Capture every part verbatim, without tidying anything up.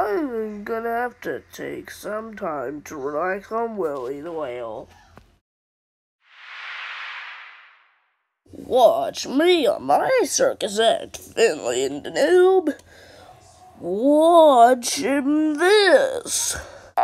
I'm gonna have to take some time to relax on Willie the Whale. Watch me on my circus act, Finley and the Noob. Watch this.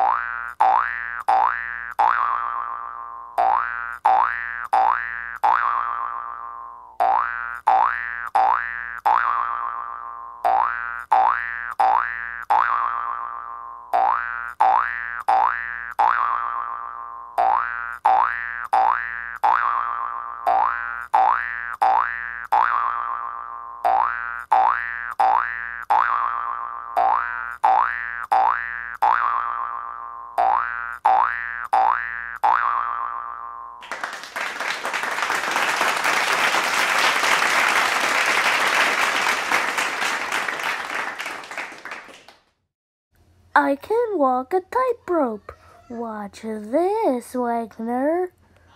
I can walk a tightrope. Watch this, Wagner.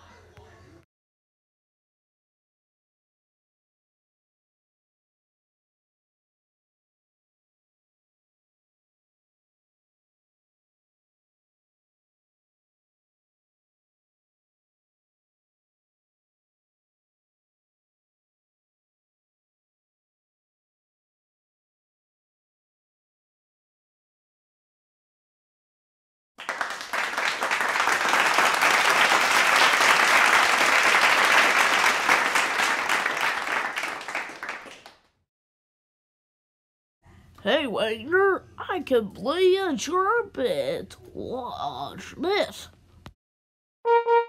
Hey, Wagner, I can play a trumpet. Watch this.